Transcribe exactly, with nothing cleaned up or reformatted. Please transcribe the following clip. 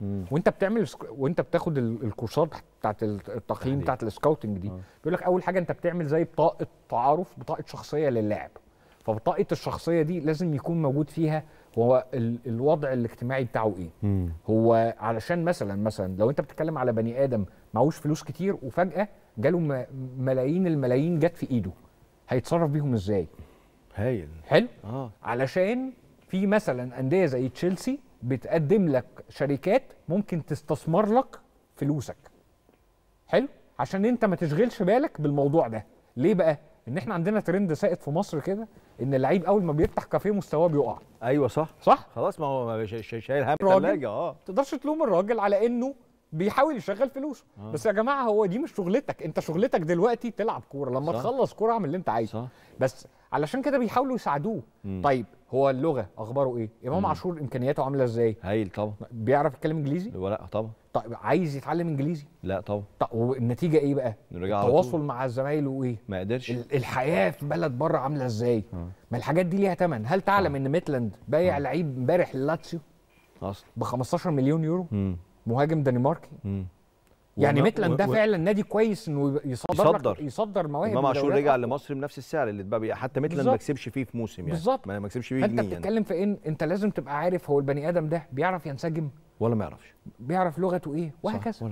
مم. وانت بتعمل وانت بتاخد الكورسات بتاعت التقييم بتاعت السكاوتنج دي، بيقول لك اول حاجه انت بتعمل زي بطاقه تعارف، بطاقه شخصيه للاعب. فبطاقه الشخصيه دي لازم يكون موجود فيها هو الوضع الاجتماعي بتاعه ايه. مم. هو علشان مثلا مثلا لو انت بتتكلم على بني ادم معهوش فلوس كتير وفجاه جاله ملايين الملايين جت في ايده، هيتصرف بيهم ازاي؟ هايل. حلو. اه علشان في مثلا انديه زي تشيلسي بتقدم لك شركات ممكن تستثمر لك فلوسك. حلو. عشان انت ما تشغلش بالك بالموضوع ده. ليه بقى؟ ان احنا عندنا ترند سائد في مصر كده، ان اللعيب اول ما بيفتح كافيه مستواه بيقع. ايوه صح صح. خلاص، ما هو شايل هم الثلاجه. اه ما تقدرش تلوم الراجل على انه بيحاول يشغل فلوسه. آه. بس يا جماعه هو دي مش شغلتك، انت شغلتك دلوقتي تلعب كوره، لما صح. تخلص كوره اعمل اللي انت عايزه. صح. بس علشان كده بيحاولوا يساعدوه. مم. طيب هو اللغه اخباره ايه؟ امام عاشور امكانياته عامله ازاي؟ هايل طبعا. بيعرف يتكلم انجليزي؟ لا طبعا. طيب عايز يتعلم انجليزي؟ لا طبعا. طب والنتيجه ايه بقى؟ التواصل مع الزمايل وايه؟ ما قدرش. الحياه في بلد بره عامله ازاي؟ آه. ما الحاجات دي ليها ثمن. هل تعلم آه. ان ميتلاند بايع آه. لعيب امبارح للاتسيو اصلا ب خمستاشر مليون يورو؟ مم. مهاجم دنماركي. مم. يعني ميتلاند ده فعلا نادي كويس انه يصدر يصدر, يصدر مواهب. امام عاشور رجع لمصر بنفس السعر اللي اتباع بيه، حتى ميتلاند ما كسبش فيه في موسم يعني. بالظبط. ما كسبش فيه جنيه. انت بتتكلم يعني. في ان انت لازم تبقى عارف هو البني ادم ده بيعرف ينسجم ولا ما يعرفش، بيعرف لغته ايه، وهكذا.